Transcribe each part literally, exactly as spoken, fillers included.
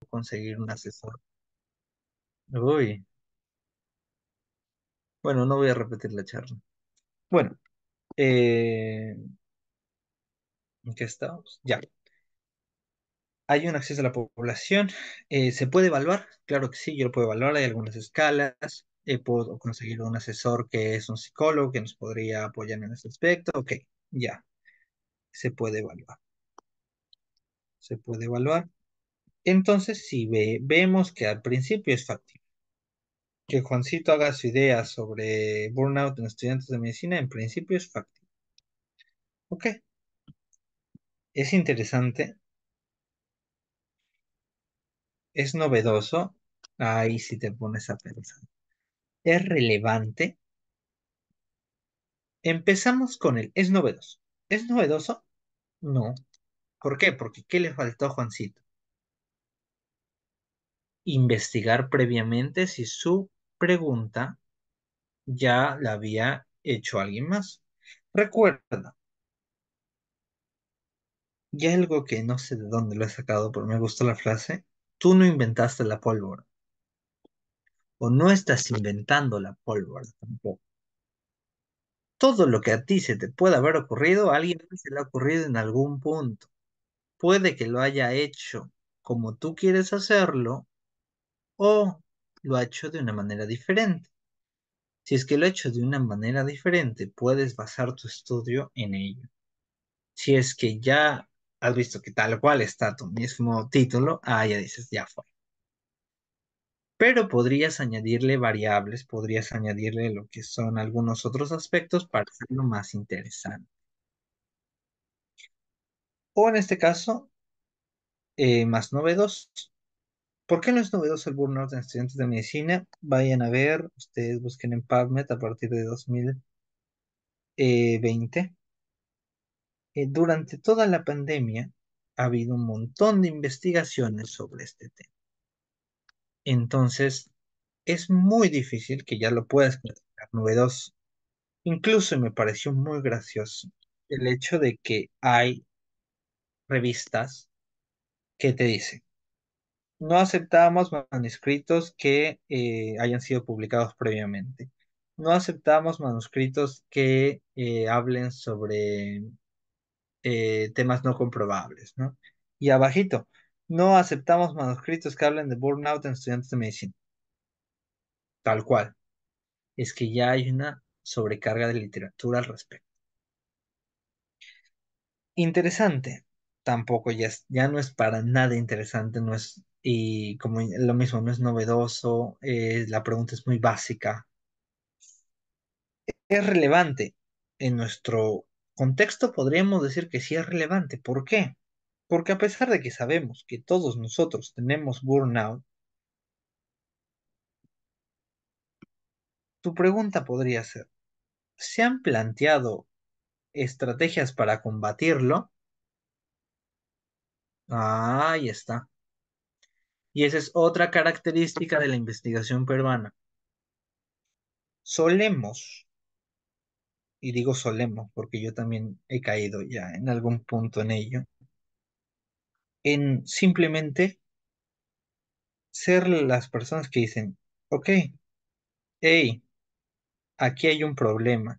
conseguir un asesor. Uy, bueno, no voy a repetir la charla. Bueno, eh, ¿en qué estamos? Ya. Hay un acceso a la población. Eh, ¿se puede evaluar? Claro que sí, yo lo puedo evaluar. Hay algunas escalas. Eh, puedo conseguir un asesor que es un psicólogo que nos podría apoyar en ese aspecto. Ok, ya. Se puede evaluar. Se puede evaluar. Entonces, si ve, vemos que al principio es factible. Que Juancito haga su idea sobre burnout en estudiantes de medicina, en principio es factible. Ok, es interesante, es novedoso. Ahí sí te pones a pensar. ¿Es relevante? Empezamos con el es novedoso. ¿Es novedoso? No. ¿Por qué? Porque ¿qué le faltó a Juancito? Investigar previamente si su pregunta ya la había hecho alguien más. Recuerda, y algo que no sé de dónde lo he sacado, pero me gustó la frase, tú no inventaste la pólvora, o no estás inventando la pólvora tampoco. Todo lo que a ti se te puede haber ocurrido, a alguien más se le ha ocurrido en algún punto. Puede que lo haya hecho como tú quieres hacerlo, o lo ha hecho de una manera diferente. Si es que lo ha hecho de una manera diferente, puedes basar tu estudio en ello. Si es que ya has visto que tal cual está tu mismo título, ah, ya dices, ya fue. Pero podrías añadirle variables, podrías añadirle lo que son algunos otros aspectos para hacerlo más interesante. O en este caso, eh, más novedoso. ¿Por qué no es novedoso el burnout en estudiantes de medicina? Vayan a ver, ustedes busquen en PubMed a partir de dos mil veinte. Eh, durante toda la pandemia ha habido un montón de investigaciones sobre este tema. Entonces, es muy difícil que ya lo puedas considerar novedoso. Incluso me pareció muy gracioso el hecho de que hay revistas que te dicen, no aceptamos manuscritos que eh, hayan sido publicados previamente. No aceptamos manuscritos que eh, hablen sobre eh, temas no comprobables, ¿no? Y abajito, no aceptamos manuscritos que hablen de burnout en estudiantes de medicina. Tal cual. Es que ya hay una sobrecarga de literatura al respecto. Interesante. Tampoco ya, es- ya no es para nada interesante, no es, y como lo mismo, no es novedoso, eh, la pregunta es muy básica. Es relevante. En nuestro contexto podríamos decir que sí es relevante. ¿Por qué? Porque a pesar de que sabemos que todos nosotros tenemos burnout, tu pregunta podría ser, ¿se han planteado estrategias para combatirlo? Ah, ahí está. Y esa es otra característica de la investigación peruana. Solemos, y digo solemos porque yo también he caído ya en algún punto en ello, en simplemente ser las personas que dicen, ok, hey, aquí hay un problema,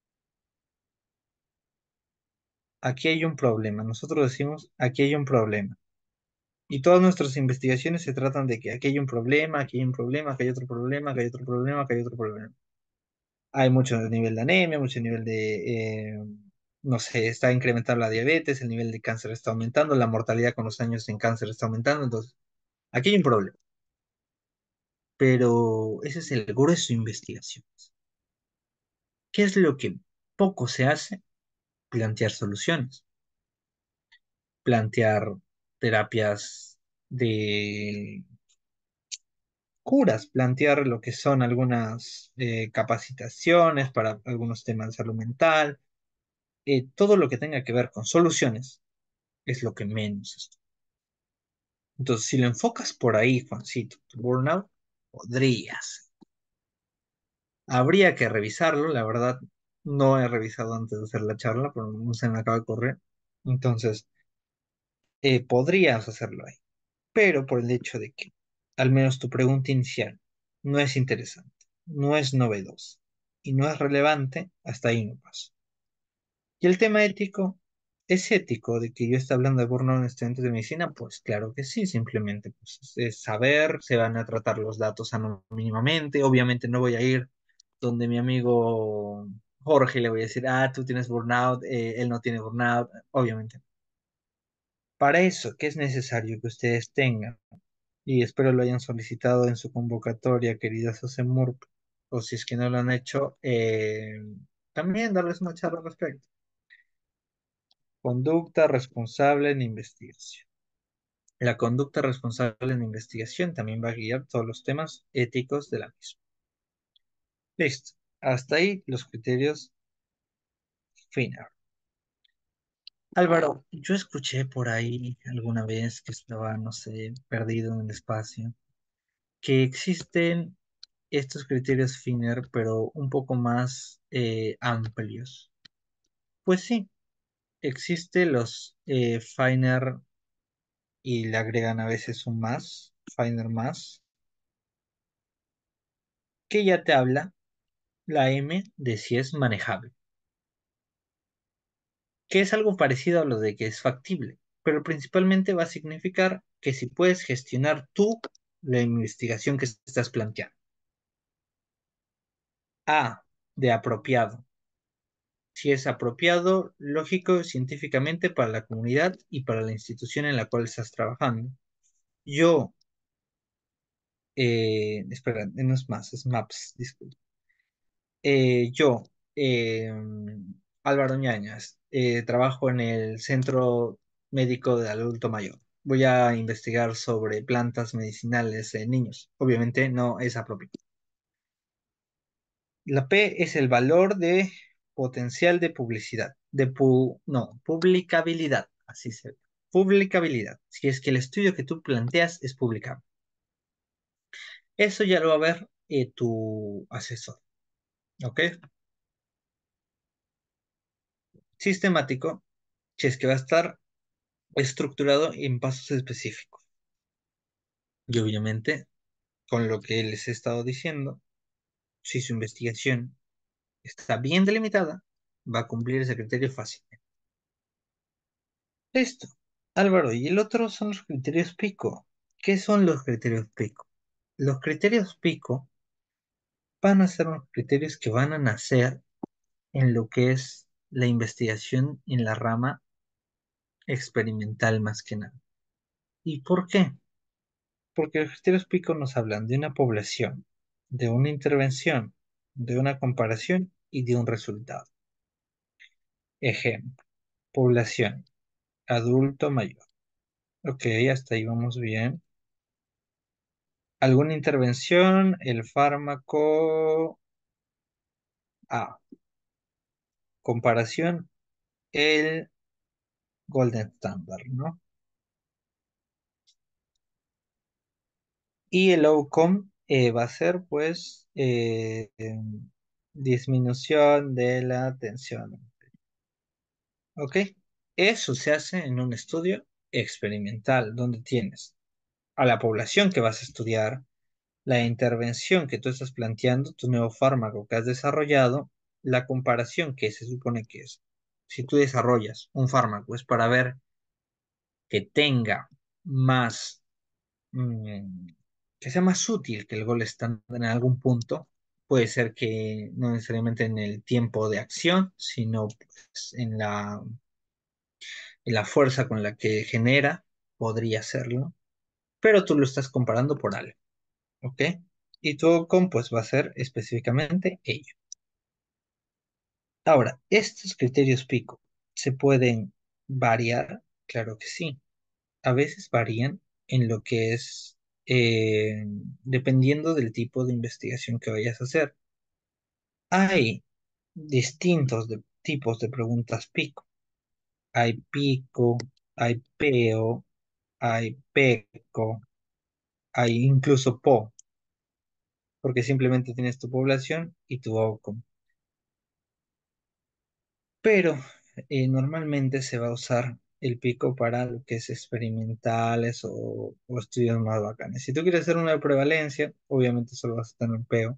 aquí hay un problema. Nosotros decimos, aquí hay un problema. Y todas nuestras investigaciones se tratan de que aquí hay un problema, aquí hay un problema, aquí hay otro problema, aquí hay otro problema, aquí hay otro problema. Hay mucho nivel de anemia, mucho nivel de, eh, no sé, está incrementando la diabetes, el nivel de cáncer está aumentando, la mortalidad con los años en cáncer está aumentando, entonces aquí hay un problema. Pero ese es el grueso de investigaciones. ¿Qué es lo que poco se hace? Plantear soluciones, plantear terapias de curas, plantear lo que son algunas eh, capacitaciones para algunos temas de salud mental, eh, todo lo que tenga que ver con soluciones es lo que menos estudia. Entonces, si lo enfocas por ahí, Juancito, tu burnout, podrías. Habría que revisarlo, la verdad, no he revisado antes de hacer la charla, pero no se me acaba de correr. Entonces, eh, podrías hacerlo ahí. pero por el hecho de que al menos tu pregunta inicial no es interesante, no es novedosa y no es relevante, hasta ahí no paso. Y el tema ético, ¿es ético de que yo esté hablando de burnout en estudiantes de medicina? Pues claro que sí, simplemente pues, es es saber, se van a tratar los datos anónimamente, obviamente no voy a ir donde mi amigo Jorge le voy a decir, ah, tú tienes burnout, eh, él no tiene burnout, obviamente. Para eso, ¿qué es necesario que ustedes tengan? Y espero lo hayan solicitado en su convocatoria, querida Sosemur, o si es que no lo han hecho, eh, también darles una charla al respecto. Conducta responsable en investigación. La conducta responsable en investigación también va a guiar todos los temas éticos de la misma. Listo. Hasta ahí los criterios FINER. Álvaro, yo escuché por ahí alguna vez que estaba, no sé, perdido en el espacio, que existen estos criterios FINER, pero un poco más eh, amplios. Pues sí, existen los eh, FINER y le agregan a veces un más, FINER más, que ya te habla la M de si es manejable, que es algo parecido a lo de que es factible, pero principalmente va a significar que si puedes gestionar tú la investigación que estás planteando. A, de apropiado. Si es apropiado, lógico, científicamente para la comunidad y para la institución en la cual estás trabajando. Yo, eh, espera, no es más, es MAPS, disculpe. Eh, yo, eh, Álvaro Ñañas, eh, trabajo en el Centro Médico de Adulto Mayor. Voy a investigar sobre plantas medicinales en niños. Obviamente no es apropiado. La P es el valor de potencial de publicidad, de pu- no, publicabilidad, así se publicabilidad, si es que el estudio que tú planteas es publicable. Eso ya lo va a ver eh, tu asesor, ¿ok? Sistemático, si es que va a estar estructurado en pasos específicos. Y obviamente, con lo que les he estado diciendo, si su investigación está bien delimitada, va a cumplir ese criterio fácil. Listo. Álvaro, y el otro son los criterios pico. ¿Qué son los criterios pico? Los criterios pico van a ser unos criterios que van a nacer en lo que es la investigación en la rama experimental más que nada. ¿Y por qué? Porque los criterios pico nos hablan de una población, de una intervención, de una comparación y de un resultado. Ejemplo, población, adulto mayor. Ok, hasta ahí vamos bien. ¿Alguna intervención? El fármaco A. Comparación, el Golden Standard, ¿no? Y el outcome eh, va a ser, pues, eh, em, disminución de la tensión. ¿Ok? Eso se hace en un estudio experimental, donde tienes a la población que vas a estudiar, la intervención que tú estás planteando, tu nuevo fármaco que has desarrollado, la comparación que se supone que es. Si tú desarrollas un fármaco es para ver que tenga más, mm, que sea más útil que el gol estándar en algún punto. Puede ser que no necesariamente en el tiempo de acción, sino pues, en la, en la fuerza con la que genera, podría serlo, pero tú lo estás comparando por algo, ¿ok? Y tu outcome pues va a ser específicamente ello. Ahora, estos criterios pico se pueden variar, claro que sí. A veces varían en lo que es eh, dependiendo del tipo de investigación que vayas a hacer. Hay distintos de- tipos de preguntas pico. Hay pico, hay peo, hay peco, hay incluso po, porque simplemente tienes tu población y tu outcome. Pero eh, normalmente se va a usar el pico para lo que es experimentales o, o estudios más bacanes. Si tú quieres hacer una de prevalencia, obviamente solo vas a tener un peo.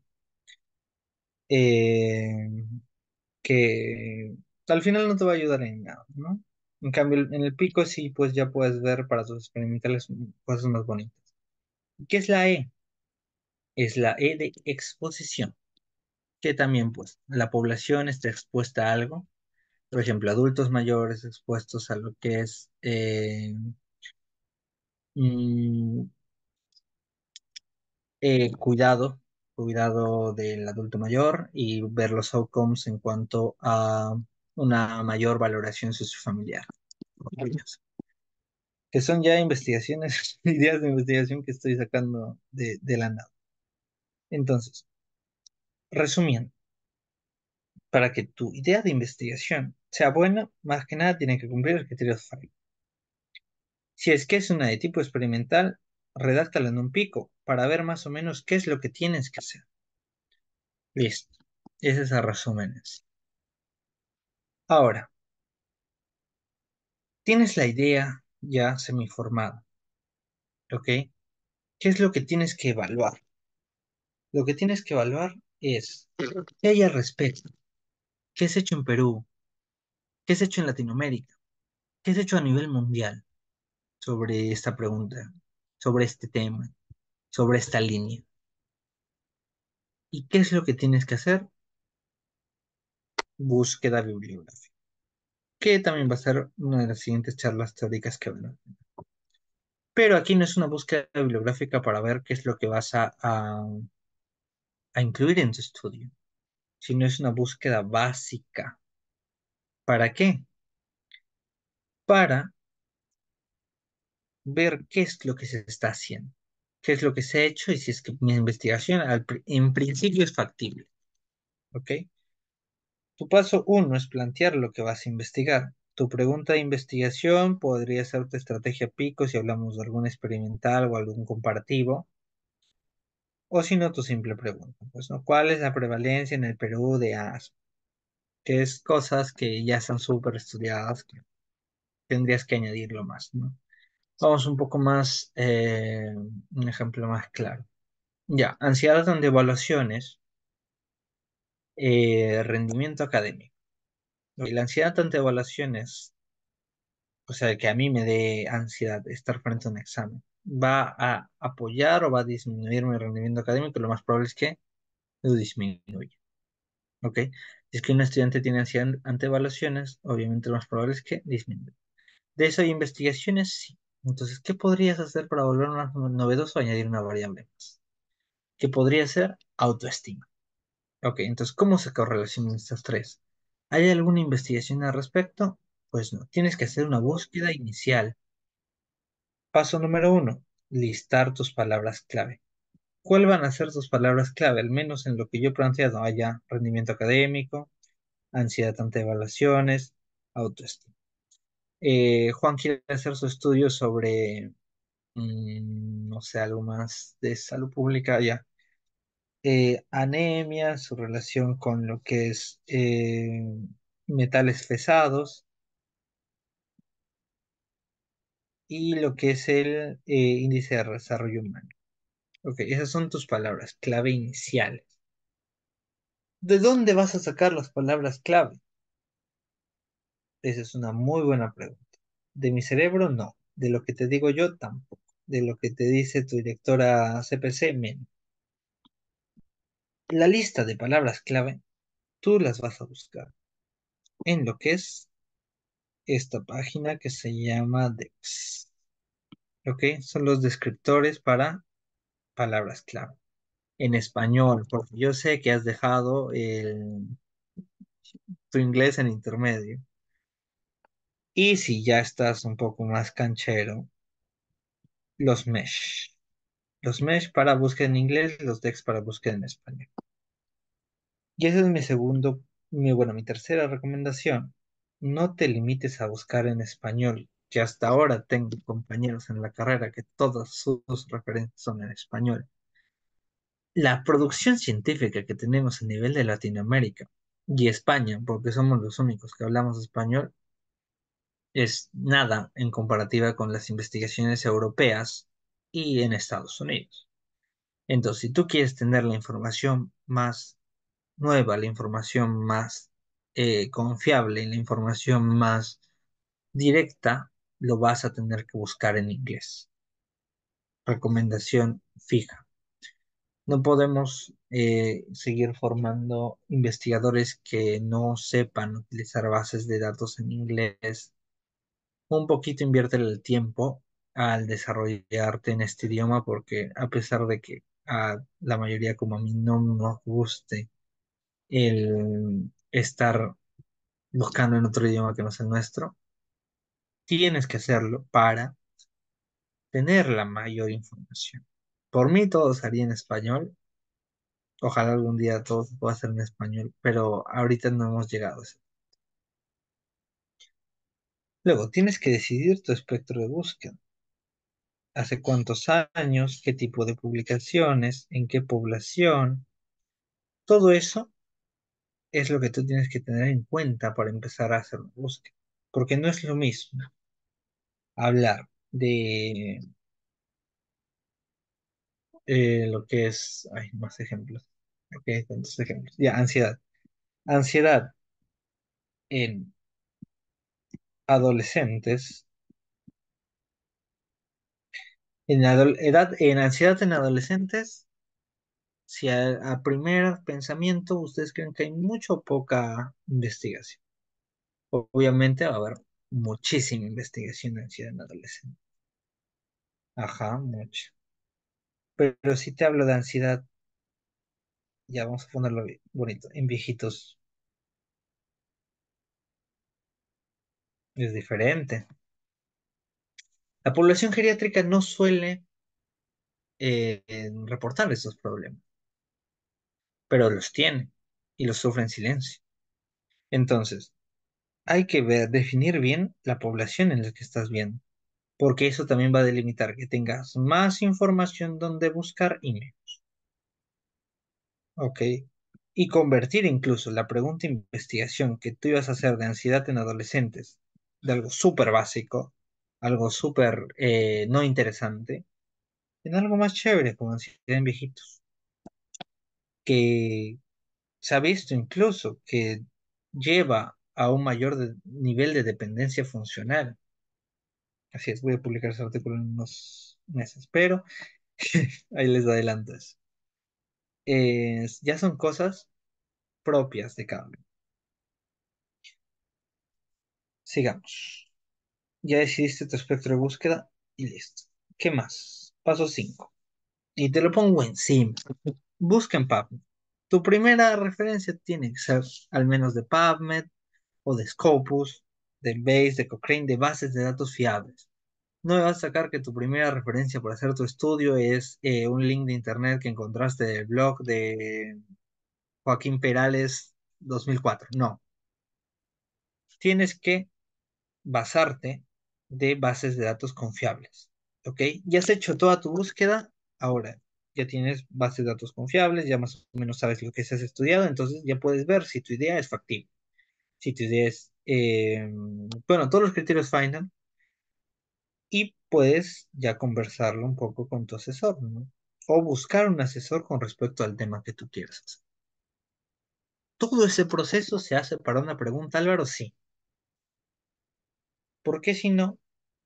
eh, que al final no te va a ayudar en nada, ¿no? En cambio, en el pico sí, pues ya puedes ver para tus experimentales cosas más bonitas. ¿Qué es la E? Es la E de exposición, que también pues la población está expuesta a algo. Por ejemplo, adultos mayores expuestos a lo que es eh, mm, eh, cuidado, cuidado del adulto mayor y ver los outcomes en cuanto a una mayor valoración sociofamiliar. Maravilloso. Que son ya investigaciones, ideas de investigación que estoy sacando de, de la nada. Entonces, resumiendo, para que tu idea de investigación sea buena, más que nada tiene que cumplir el criterio de F A I. Si es que es una de tipo experimental, redáctala en un pico para ver más o menos qué es lo que tienes que hacer. Listo. Ese es a resúmenes. Ahora, tienes la idea ya semiformada, ¿ok? ¿Qué es lo que tienes que evaluar? Lo que tienes que evaluar es qué hay al respecto, qué es hecho en Perú, qué es hecho en Latinoamérica, qué es hecho a nivel mundial sobre esta pregunta, sobre este tema, sobre esta línea. ¿Y qué es lo que tienes que hacer? Búsqueda bibliográfica, que también va a ser una de las siguientes charlas teóricas que van a tener. Pero aquí no es una búsqueda bibliográfica para ver qué es lo que vas a, a, a incluir en tu estudio, sino es una búsqueda básica. ¿Para qué? Para ver qué es lo que se está haciendo, qué es lo que se ha hecho y si es que mi investigación al pri- en principio es factible. ¿Ok? Tu paso uno es plantear lo que vas a investigar. Tu pregunta de investigación podría ser tu estrategia pico si hablamos de algún experimental o algún comparativo, o si no, tu simple pregunta. Pues, ¿no? ¿Cuál es la prevalencia en el Perú de asma? Que es cosas que ya están súper estudiadas, que tendrías que añadirlo más, ¿no? Vamos un poco más, eh, un ejemplo más claro. Ya, ansiedad ante evaluaciones, eh, rendimiento académico. Y la ansiedad ante evaluaciones, o sea, que a mí me dé ansiedad estar frente a un examen, ¿va a apoyar o va a disminuir mi rendimiento académico? Lo más probable es que lo disminuya. ¿Ok? Si es que un estudiante tiene ansiedad ante evaluaciones, obviamente lo más probable es que disminuya. De eso hay investigaciones, sí. Entonces, ¿qué podrías hacer para volver más novedoso? Añadir una variable más. ¿Qué podría ser? Autoestima. Ok, entonces, ¿cómo se correlacionan estas tres? ¿Hay alguna investigación al respecto? Pues no, tienes que hacer una búsqueda inicial. Paso número uno, listar tus palabras clave. ¿Cuáles van a ser tus palabras clave? Al menos en lo que yo he planteado, haya rendimiento académico, ansiedad ante evaluaciones, autoestima. Eh, Juan quiere hacer su estudio sobre, mm, no sé, algo más de salud pública, ya. Eh, anemia, su relación con lo que es eh, metales pesados y lo que es el eh, índice de desarrollo humano. Ok, esas son tus palabras clave iniciales. ¿De dónde vas a sacar las palabras clave? Esa es una muy buena pregunta. De mi cerebro, no. De lo que te digo yo, tampoco. De lo que te dice tu directora C P C, menos. La lista de palabras clave, tú las vas a buscar en lo que es esta página que se llama Dex. ¿Ok? Son los descriptores para palabras clave. En español, porque yo sé que has dejado el- tu inglés en intermedio. Y si ya estás un poco más canchero, los mesh. Los mesh para búsqueda en inglés, los Dex para búsqueda en español. Y ese es mi segundo, mi, bueno, mi tercera recomendación. No te limites a buscar en español, que hasta ahora tengo compañeros en la carrera que todas sus referencias son en español. La producción científica que tenemos a nivel de Latinoamérica y España, porque somos los únicos que hablamos español, es nada en comparativa con las investigaciones europeas y en Estados Unidos. Entonces, si tú quieres tener la información más nueva, la información más eh, confiable, la información más directa, lo vas a tener que buscar en inglés. Recomendación fija. No podemos eh, seguir formando investigadores que no sepan utilizar bases de datos en inglés. Un poquito invierte el tiempo al desarrollarte en este idioma porque a pesar de que a la mayoría como a mí no nos guste el estar buscando en otro idioma que no sea el nuestro, tienes que hacerlo para tener la mayor información. Por mí todo sería en español. Ojalá algún día todo se pueda hacer en español, pero ahorita no hemos llegado a eso. Luego, tienes que decidir tu espectro de búsqueda. ¿Hace cuántos años? ¿Qué tipo de publicaciones? ¿En qué población? Todo eso es lo que tú tienes que tener en cuenta para empezar a hacer una búsqueda. Porque no es lo mismo hablar de eh, lo que es... Hay más ejemplos. Ok, tantos ejemplos. Ya, ansiedad. Ansiedad en adolescentes. En adol- edad, en ansiedad en adolescentes, si a, a primer pensamiento ustedes creen que hay mucho o poca investigación. Obviamente va a haber muchísima investigación de ansiedad en adolescentes. Ajá, mucha. Pero, si te hablo de ansiedad, ya vamos a ponerlo bi- bonito, en viejitos es diferente. La población geriátrica no suele eh, reportar esos problemas, pero los tiene y los sufre en silencio. Entonces, hay que ver, definir bien la población en la que estás viendo, porque eso también va a delimitar que tengas más información donde buscar y menos. ¿Ok? Y convertir incluso la pregunta de investigación que tú ibas a hacer de ansiedad en adolescentes, de algo súper básico, algo súper eh, no interesante, en algo más chévere como ansiedad en viejitos, que se ha visto incluso que lleva a un mayor de- nivel de dependencia funcional. Así es, voy a publicar ese artículo en unos meses, pero ahí les adelanto eso. Eh, ya son cosas propias de cada uno. Sigamos. Ya decidiste tu espectro de búsqueda y listo. ¿Qué más? Paso cinco. Y te lo pongo encima. Busca en PubMed. Tu primera referencia tiene que ser al menos de PubMed o de Scopus, de Base, de Cochrane, de bases de datos fiables. No me vas a sacar que tu primera referencia para hacer tu estudio es eh, un link de internet que encontraste del blog de Joaquín Perales dos mil cuatro. No, tienes que basarte de bases de datos confiables. ¿Ok? Ya has hecho toda tu búsqueda, ahora ya tienes bases de datos confiables, ya más o menos sabes lo que se has estudiado, entonces ya puedes ver si tu idea es factible, si tu idea es, eh, bueno, todos los criterios final y puedes ya conversarlo un poco con tu asesor, ¿no? O buscar un asesor con respecto al tema que tú quieras hacer. Todo ese proceso se hace para una pregunta, Álvaro, sí. ¿Por qué si no?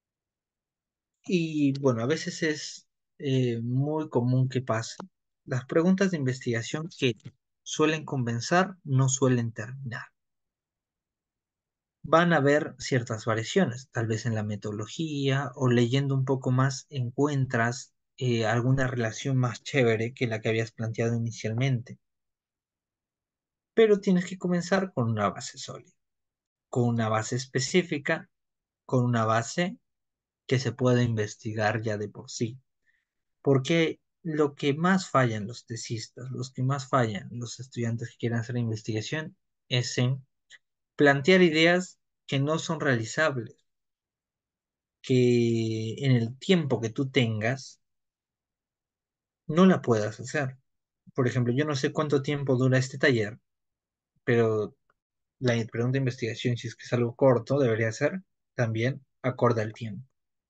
Y bueno, a veces es eh, muy común que pase. Las preguntas de investigación que suelen comenzar no suelen terminar. Van a haber ciertas variaciones, tal vez en la metodología o leyendo un poco más encuentras eh, alguna relación más chévere que la que habías planteado inicialmente. Pero tienes que comenzar con una base sólida, con una base específica, con una base que se pueda investigar ya de por sí. Porque lo que más fallan los tesistas, los que más fallan los estudiantes que quieren hacer investigación, es en plantear ideas que no son realizables, que en el tiempo que tú tengas no la puedas hacer. Por ejemplo, yo no sé cuánto tiempo dura este taller, pero la pregunta de investigación, si es que es algo corto, debería ser. también acorde al tiempo,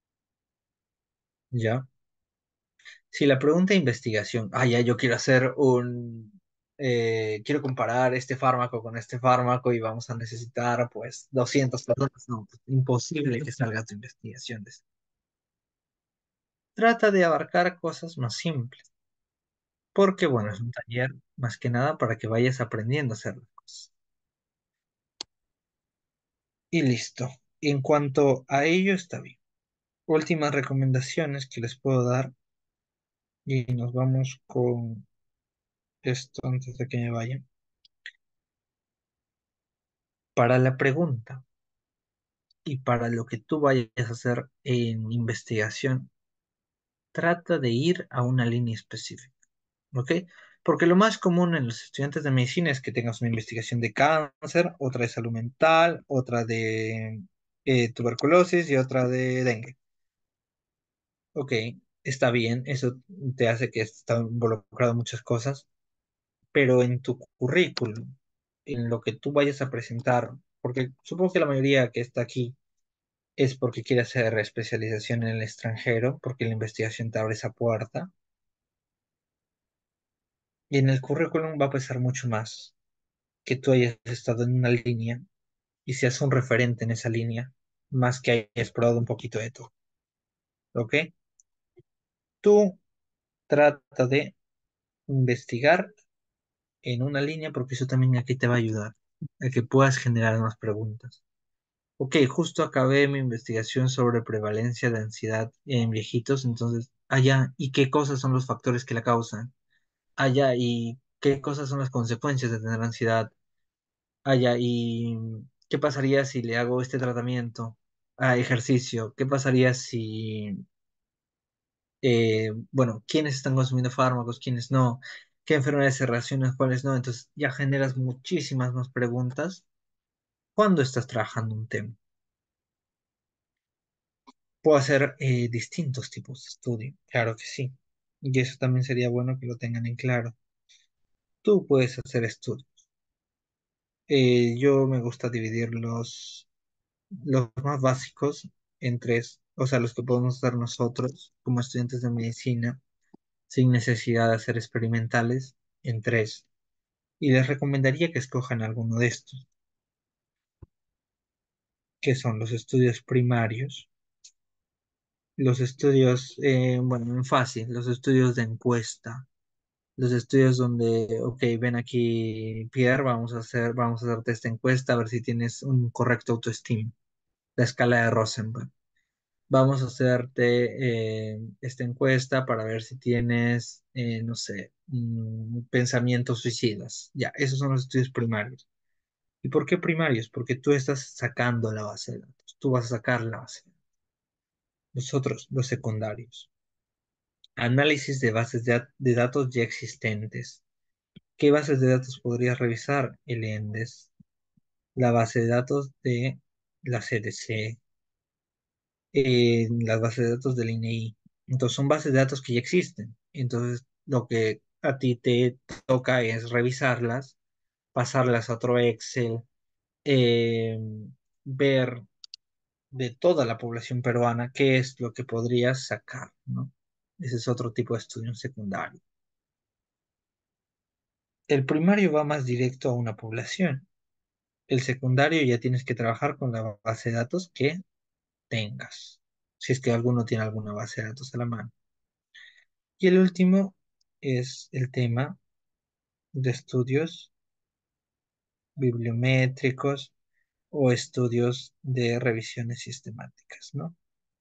¿ya? Si la pregunta de investigación, ah, ya, yo quiero hacer un, eh, quiero comparar este fármaco con este fármaco y vamos a necesitar, pues, doscientas personas, no, pues, imposible que salga tu investigación. de- Trata de abarcar cosas más simples, porque, bueno, es un taller más que nada para que vayas aprendiendo a hacer las cosas. Y listo. En cuanto a ello, está bien. Últimas recomendaciones que les puedo dar y nos vamos con esto antes de que me vayan. Para la pregunta y para lo que tú vayas a hacer en investigación, trata de ir a una línea específica, ¿ok? Porque lo más común en los estudiantes de medicina es que tengas una investigación de cáncer, otra de salud mental, otra de eh, tuberculosis y otra de dengue. Ok, está bien, eso te hace que está involucrado en muchas cosas, pero en tu currículum, en lo que tú vayas a presentar, porque supongo que la mayoría que está aquí es porque quiere hacer especialización en el extranjero, porque la investigación te abre esa puerta. Y en el currículum va a pesar mucho más que tú hayas estado en una línea y seas un referente en esa línea, más que hayas probado un poquito de todo. ¿Ok? Tú trata de investigar en una línea porque eso también aquí te va a ayudar a que puedas generar más preguntas. Ok, justo acabé mi investigación sobre prevalencia de ansiedad en viejitos, entonces, allá, ¿y qué cosas son los factores que la causan? Allá, ¿y qué cosas son las consecuencias de tener ansiedad? Allá, ¿y qué pasaría si le hago este tratamiento? Ah, ejercicio. ¿Qué pasaría si, eh, bueno, quiénes están consumiendo fármacos, quiénes no? ¿Qué enfermedades se relacionan, cuáles no? Entonces ya generas muchísimas más preguntas cuando estás trabajando un tema. Puedo hacer eh, distintos tipos de estudio, claro que sí. Y eso también sería bueno que lo tengan en claro. Tú puedes hacer estudios. Eh, yo me gusta dividirlos los más básicos en tres, o sea, los que podemos hacer nosotros como estudiantes de medicina sin necesidad de hacer experimentales en tres. Y les recomendaría que escojan alguno de estos, que son los estudios primarios, los estudios, eh, bueno, en fácil, los estudios de encuesta, los estudios donde, ok, ven aquí, Pierre, vamos a hacer, vamos a hacerte esta encuesta a ver si tienes un correcto autoestima, la escala de Rosenberg. Vamos a hacerte eh, esta encuesta para ver si tienes, eh, no sé, mm, pensamientos suicidas. Ya, esos son los estudios primarios. ¿Y por qué primarios? Porque tú estás sacando la base de datos. Tú vas a sacar la base de datos. Nosotros, los secundarios. Análisis de bases de, de datos ya existentes. ¿Qué bases de datos podrías revisar? El ENDES, la base de datos de la C D C, en las bases de datos del I N E I. Entonces son bases de datos que ya existen. Entonces lo que a ti te toca es revisarlas, pasarlas a otro Excel, eh, ver de toda la población peruana qué es lo que podrías sacar, ¿no? Ese es otro tipo de estudio secundario. El primario va más directo a una población. El secundario ya tienes que trabajar con la base de datos que tengas, si es que alguno tiene alguna base de datos a la mano. Y el último es el tema de estudios bibliométricos o estudios de revisiones sistemáticas, ¿no?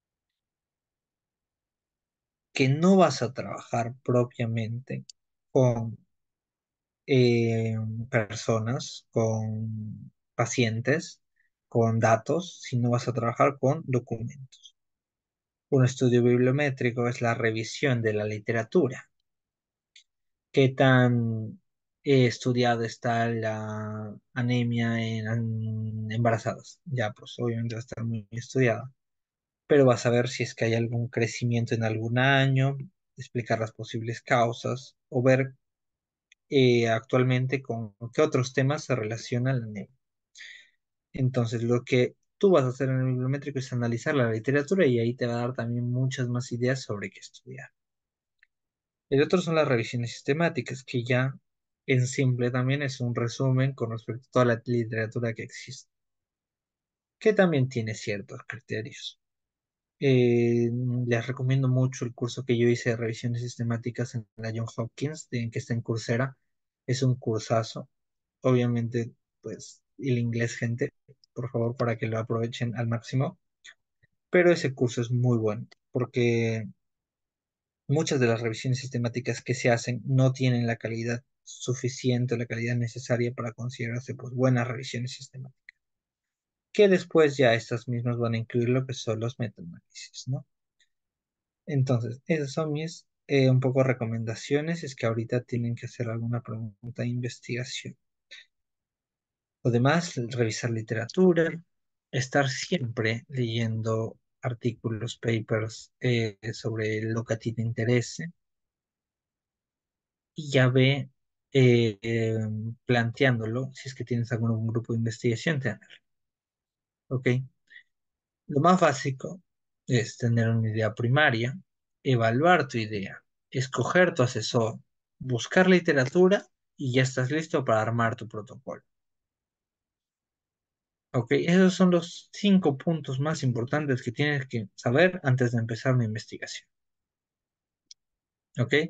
Que no vas a trabajar propiamente con eh, personas, con pacientes, con datos, sino vas a trabajar con documentos. Un estudio bibliométrico es la revisión de la literatura. ¿Qué tan eh, estudiada está la anemia en, en embarazadas? Ya, pues obviamente va a estar muy estudiada, pero vas a ver si es que hay algún crecimiento en algún año, explicar las posibles causas o ver eh, actualmente con qué otros temas se relaciona la anemia. Entonces, lo que Tú vas a hacer en el bibliométrico es analizar la literatura y ahí te va a dar también muchas más ideas sobre qué estudiar. El otro son las revisiones sistemáticas, que ya en simple también es un resumen con respecto a toda la literatura que existe, que también tiene ciertos criterios. Eh, les recomiendo mucho el curso que yo hice de revisiones sistemáticas en la Johns Hopkins, de, que está en Coursera. Es un cursazo. Obviamente, pues, el inglés, gente, por favor, para que lo aprovechen al máximo. Pero ese curso es muy bueno, porque muchas de las revisiones sistemáticas que se hacen no tienen la calidad suficiente, la calidad necesaria para considerarse, pues, buenas revisiones sistemáticas. Que después ya estas mismas van a incluir lo que son los metaanálisis, ¿no? Entonces, esas son mis eh, un poco recomendaciones, es que ahorita tienen que hacer alguna pregunta de investigación. Además, revisar literatura, estar siempre leyendo artículos, papers eh, sobre lo que a ti te interese y ya ve eh, eh, planteándolo si es que tienes algún grupo de investigación, tener, ¿ok? Lo más básico es tener una idea primaria, evaluar tu idea, escoger tu asesor, buscar literatura y ya estás listo para armar tu protocolo. Ok, esos son los cinco puntos más importantes que tienes que saber antes de empezar una investigación. Ok,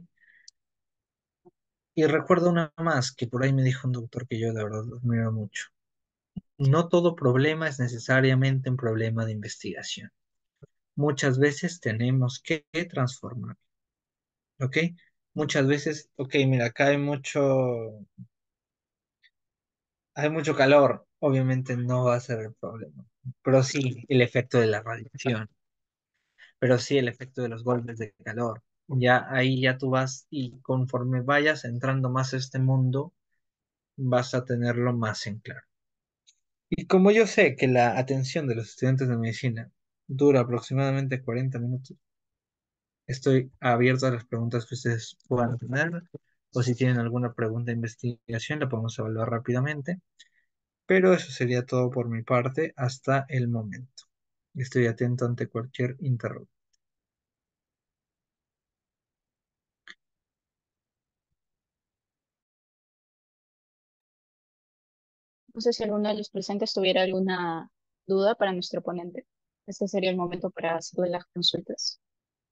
y recuerdo una más que por ahí me dijo un doctor que yo de verdad lo admiro mucho. No todo problema es necesariamente un problema de investigación. Muchas veces tenemos que transformar. ¿Ok? Muchas veces, ok, mira, acá hay mucho, hay mucho calor, obviamente no va a ser el problema, pero sí el efecto de la radiación, pero sí el efecto de los golpes de calor. Ya ahí ya tú vas y conforme vayas entrando más a este mundo, vas a tenerlo más en claro. Y como yo sé que la atención de los estudiantes de medicina dura aproximadamente cuarenta minutos, estoy abierto a las preguntas que ustedes puedan tener, o si tienen alguna pregunta de investigación, la podemos evaluar rápidamente. Pero eso sería todo por mi parte hasta el momento. Estoy atento ante cualquier interrupción. No sé si alguno de los presentes tuviera alguna duda para nuestro ponente. Este sería el momento para hacer las consultas.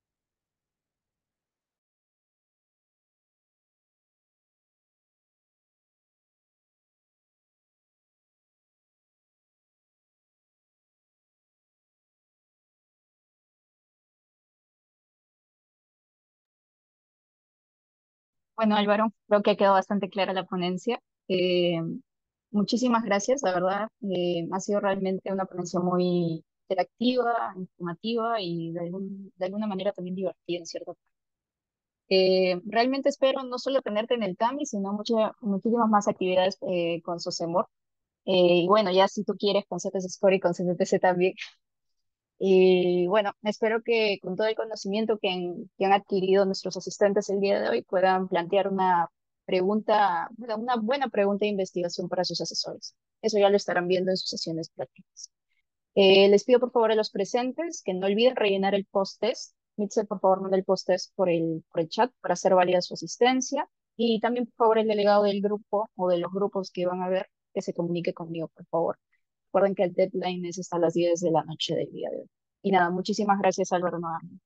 Bueno, Álvaro, creo que quedó bastante clara la ponencia. Eh, Muchísimas gracias, la verdad. Eh, ha sido realmente una ponencia muy interactiva, informativa y de, algún- de alguna manera también divertida, en cierto. Eh, realmente espero no solo tenerte en el CAMI, sino muchas, muchísimas más actividades eh, con Sosemor. Eh, y bueno, ya si tú quieres con C T C Score y con C T C también. Y bueno, espero que con todo el conocimiento que han, que han adquirido nuestros asistentes el día de hoy puedan plantear una pregunta, bueno, una buena pregunta de investigación para sus asesores. Eso ya lo estarán viendo en sus sesiones prácticas. Eh, les pido por favor a los presentes que no olviden rellenar el post-test. Mitchell, por favor, manda el post-test por el, por el chat para hacer válida su asistencia. Y también, por favor, el delegado del grupo o de los grupos que van a ver, que se comunique conmigo, por favor. Recuerden que el deadline es hasta las diez de la noche del día de hoy. Y nada, muchísimas gracias, Álvaro, nuevamente.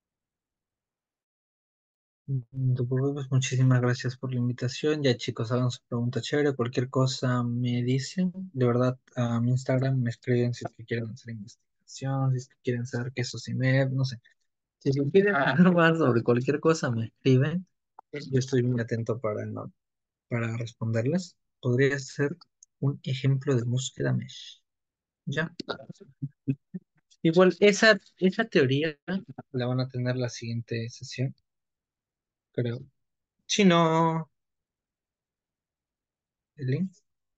No te preocupes, muchísimas gracias por la invitación. Ya chicos, hagan su pregunta chévere. Cualquier cosa me dicen. De verdad, a mi Instagram me escriben si es que quieren hacer investigación, si es que quieren saber qué es Osimer, no sé. Si es que quieren hablar más sobre cualquier cosa, me escriben. Yo estoy muy atento para, ¿no? para responderles. Podría ser un ejemplo de búsqueda mesh. ¿Ya? Igual, esa, esa teoría la van a tener la siguiente sesión, creo. Si no, el link,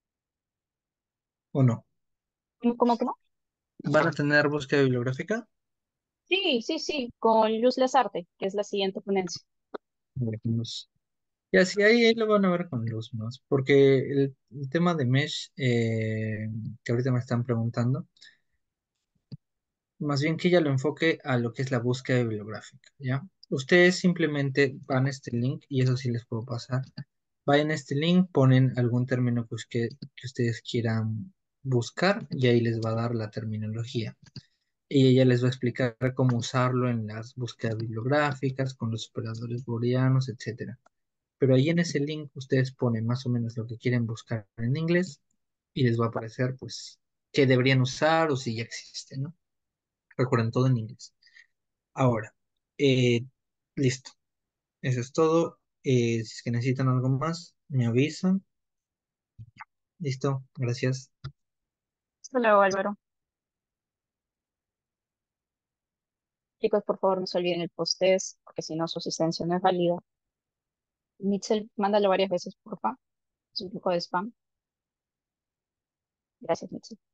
o no. ¿Cómo, cómo, cómo? ¿Van a tener búsqueda bibliográfica? Sí, sí, sí, con Luz Lazarte, que es la siguiente ponencia. Luz. Y así ahí, ahí lo van a ver con luz más, porque el, el tema de Mesh eh, que ahorita me están preguntando, más bien que ella lo enfoque a lo que es la búsqueda bibliográfica, ¿ya? Ustedes simplemente van a este link, y eso sí les puedo pasar. Vayan a este link, ponen algún término que, usque- que ustedes quieran buscar y ahí les va a dar la terminología. Y ella les va a explicar cómo usarlo en las búsquedas bibliográficas, con los operadores booleanos, etcétera. Pero ahí en ese link ustedes ponen más o menos lo que quieren buscar en inglés y les va a aparecer, pues, qué deberían usar o si ya existe, ¿no? Recuerden todo en inglés. Ahora, eh, listo. Eso es todo. Eh, si es que necesitan algo más, me avisan. Listo. Gracias. Hasta luego, Álvaro. Chicos, por favor, no se olviden el post-test, porque si no, su asistencia no es válida. Mitchell, mándalo varias veces, porfa. Es un poco de spam. Gracias, Mitchell.